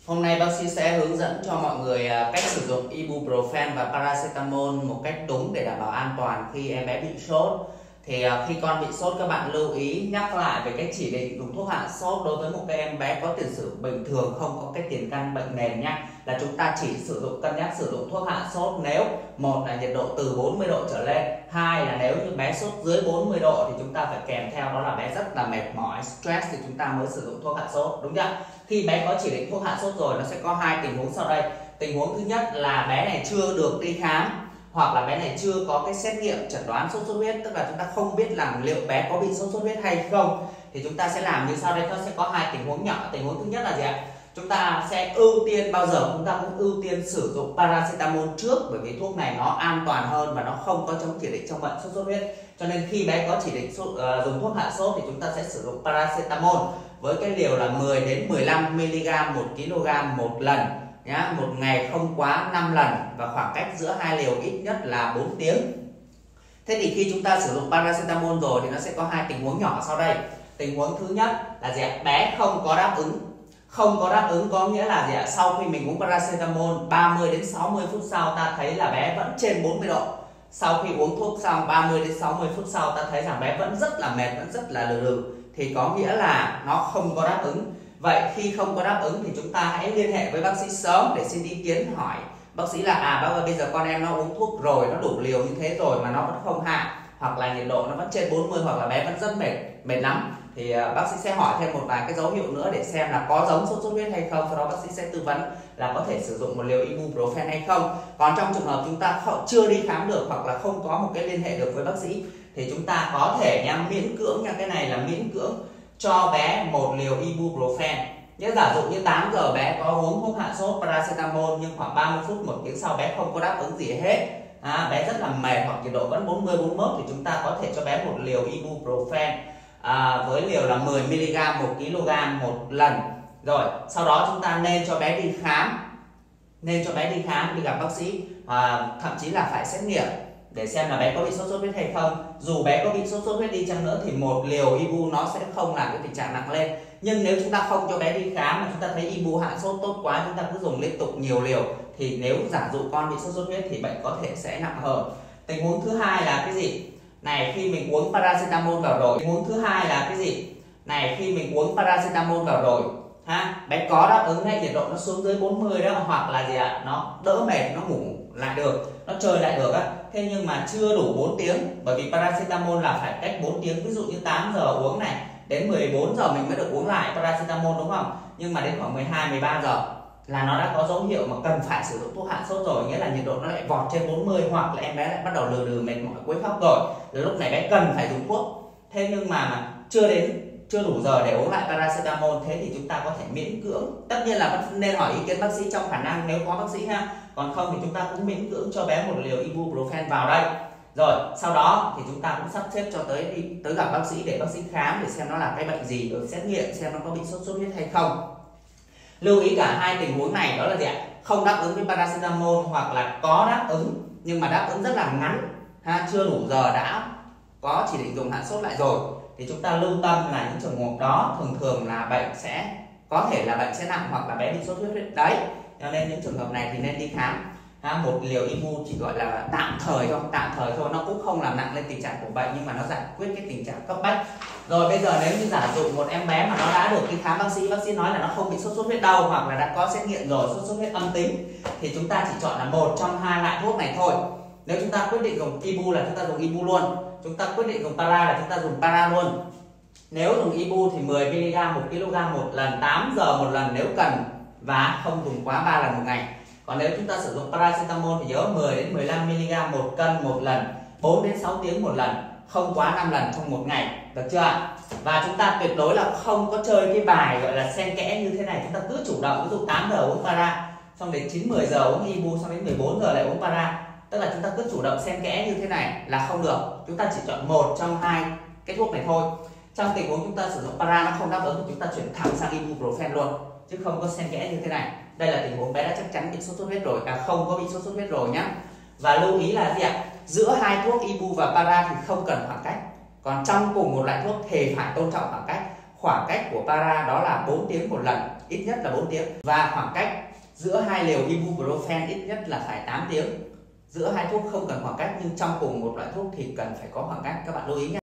Hôm nay bác sĩ sẽ hướng dẫn cho mọi người cách sử dụng ibuprofen và paracetamol một cách đúng để đảm bảo an toàn khi em bé bị sốt. Thì khi con bị sốt, các bạn lưu ý nhắc lại về cách chỉ định dùng thuốc hạ sốt đối với một cái em bé có tiền sử bình thường, không có cái tiền căn bệnh nền nhé. Là chúng ta chỉ cân nhắc sử dụng thuốc hạ sốt nếu một là nhiệt độ từ 40 độ trở lên, hai là nếu như bé sốt dưới 40 độ thì chúng ta phải kèm theo đó là bé rất là mệt mỏi, stress thì chúng ta mới sử dụng thuốc hạ sốt, đúng chưa? Khi bé có chỉ định thuốc hạ sốt rồi, nó sẽ có hai tình huống sau đây. Tình huống thứ nhất là bé này chưa được đi khám, hoặc là bé này chưa có cái xét nghiệm chẩn đoán sốt xuất huyết, tức là chúng ta không biết rằng liệu bé có bị sốt xuất huyết hay không. Thì chúng ta sẽ làm như sau đây, nó sẽ có hai tình huống nhỏ. Tình huống thứ nhất là gì ạ? Chúng ta sẽ ưu tiên, bao giờ chúng ta cũng ưu tiên sử dụng paracetamol trước, bởi vì thuốc này nó an toàn hơn và nó không có chống chỉ định trong bệnh sốt xuất huyết. Cho nên khi bé có chỉ định dùng thuốc hạ sốt thì chúng ta sẽ sử dụng paracetamol với cái liều là 10 đến 15 mg một kg một lần nhá, một ngày không quá 5 lần và khoảng cách giữa hai liều ít nhất là 4 tiếng. Thế thì khi chúng ta sử dụng paracetamol rồi thì nó sẽ có hai tình huống nhỏ sau đây. Tình huống thứ nhất là gì ạ? Bé không có đáp ứng. Không có đáp ứng có nghĩa là gì ạ? Sau khi mình uống paracetamol 30 đến 60 phút sau ta thấy là bé vẫn trên 40 độ. Sau khi uống thuốc xong 30 đến 60 phút sau ta thấy rằng bé vẫn rất là mệt, vẫn rất là lừ đừ, thì có nghĩa là nó không có đáp ứng. Vậy khi không có đáp ứng thì chúng ta hãy liên hệ với bác sĩ sớm để xin ý kiến, hỏi bác sĩ là bác ơi, bây giờ con em nó uống thuốc rồi, nó đủ liều như thế rồi mà nó vẫn không hạ, hoặc là nhiệt độ nó vẫn trên 40, hoặc là bé vẫn rất mệt lắm, thì bác sĩ sẽ hỏi thêm một vài cái dấu hiệu nữa để xem là có giống sốt xuất huyết hay không. Sau đó bác sĩ sẽ tư vấn là có thể sử dụng một liều ibuprofen hay không. Còn trong trường hợp chúng ta chưa đi khám được hoặc là không có một cái liên hệ được với bác sĩ thì chúng ta có thể miễn cưỡng nha, cái này là miễn cưỡng cho bé một liều ibuprofen. Nhớ giả dụ như 8 giờ bé có uống thuốc hạ sốt paracetamol nhưng khoảng 30 phút một tiếng sau bé không có đáp ứng gì hết, bé rất là mệt hoặc nhiệt độ vẫn 40 41 thì chúng ta có thể cho bé một liều ibuprofen với liều là 10 mg một kg một lần. Rồi sau đó chúng ta nên cho bé đi khám, đi gặp bác sĩ, thậm chí là phải xét nghiệm để xem là bé có bị sốt xuất huyết hay không. Dù bé có bị sốt xuất huyết đi chăng nữa thì một liều ibu nó sẽ không làm cái tình trạng nặng lên. Nhưng nếu chúng ta không cho bé đi khám mà chúng ta thấy ibu hạ sốt tốt quá, chúng ta cứ dùng liên tục nhiều liều, thì nếu giả dụ con bị sốt xuất huyết thì bệnh có thể sẽ nặng hơn. Tình huống thứ hai là cái gì? Này, khi mình uống paracetamol vào rồi. Tình huống thứ hai là cái gì? Này, khi mình uống paracetamol vào rồi, bé có đáp ứng đấy, nhiệt độ nó xuống dưới 40 đó, hoặc là gì ạ? Nó đỡ mệt, nó ngủ lại được, nó chơi lại được á. Thế nhưng mà chưa đủ 4 tiếng, bởi vì paracetamol là phải cách 4 tiếng. Ví dụ như 8 giờ uống này, đến 14 giờ mình mới được uống lại paracetamol, đúng không? Nhưng mà đến khoảng 12 13 giờ là nó đã có dấu hiệu mà cần phải sử dụng thuốc hạ sốt rồi, nghĩa là nhiệt độ nó lại vọt trên 40, hoặc là em bé lại bắt đầu lừ đừ, mệt mỏi, quấy khóc rồi. Lúc này bé cần phải dùng thuốc. Thế nhưng mà chưa đủ giờ để uống lại paracetamol, thế thì chúng ta có thể miễn cưỡng, tất nhiên là nên hỏi ý kiến bác sĩ trong khả năng nếu có bác sĩ ha, còn không thì chúng ta cũng miễn cưỡng cho bé một liều ibuprofen vào đây. Rồi sau đó thì chúng ta cũng sắp xếp cho tới gặp bác sĩ để bác sĩ khám để xem nó là cái bệnh gì, rồi xét nghiệm xem nó có bị sốt xuất huyết hay không. Lưu ý cả hai tình huống này, đó là gì ạ? Không đáp ứng với paracetamol, hoặc là có đáp ứng nhưng mà đáp ứng rất là ngắn, chưa đủ giờ đã có chỉ định dùng hạ sốt lại rồi, thì chúng ta lưu tâm là những trường hợp đó thường là bệnh sẽ có thể là bệnh sẽ nặng, hoặc là bé bị sốt xuất huyết đấy. Cho nên những trường hợp này thì nên đi khám. Một liều ibu chỉ gọi là tạm thời thôi, nó cũng không làm nặng lên tình trạng của bệnh, nhưng mà nó giải quyết cái tình trạng cấp bách. Rồi bây giờ nếu như giả dụ một em bé mà nó đã được đi khám bác sĩ nói là nó không bị sốt xuất huyết đâu, hoặc là đã có xét nghiệm rồi, sốt xuất huyết âm tính, thì chúng ta chỉ chọn là một trong hai loại thuốc này thôi. Nếu chúng ta quyết định dùng ibu là chúng ta dùng ibu luôn, chúng ta quyết định dùng para là chúng ta dùng para luôn. Nếu dùng ibu thì 10 mg một kg một lần, 8 giờ một lần nếu cần, và không dùng quá 3 lần một ngày. Còn nếu chúng ta sử dụng paracetamol thì nhớ 10 đến 15 mg một cân một lần, 4 đến 6 tiếng một lần, không quá 5 lần trong một ngày, được chưa ạ? Và chúng ta tuyệt đối là không có chơi cái bài gọi là xen kẽ như thế này. Chúng ta cứ chủ động, ví dụ 8 giờ uống para, xong đến 9-10 giờ uống ibu, xong đến 14 giờ lại uống para. Tức là chúng ta cứ chủ động xen kẽ như thế này là không được. Chúng ta chỉ chọn một trong hai cái thuốc này thôi. Trong tình huống chúng ta sử dụng para nó không đáp ứng thì chúng ta chuyển thẳng sang ibuprofen luôn, chứ không có xen kẽ như thế này. Đây là tình huống bé đã chắc chắn bị sốt xuất huyết rồi, không có bị sốt xuất huyết rồi nhá. Và lưu ý là gì ạ? Giữa hai thuốc ibu và para thì không cần khoảng cách. Còn trong cùng một loại thuốc thì phải tôn trọng khoảng cách. Khoảng cách của para đó là 4 tiếng một lần, ít nhất là 4 tiếng. Và khoảng cách giữa hai liều ibuprofen ít nhất là phải 8 tiếng. Giữa hai thuốc không cần khoảng cách, nhưng trong cùng một loại thuốc thì cần phải có khoảng cách, các bạn lưu ý nhé.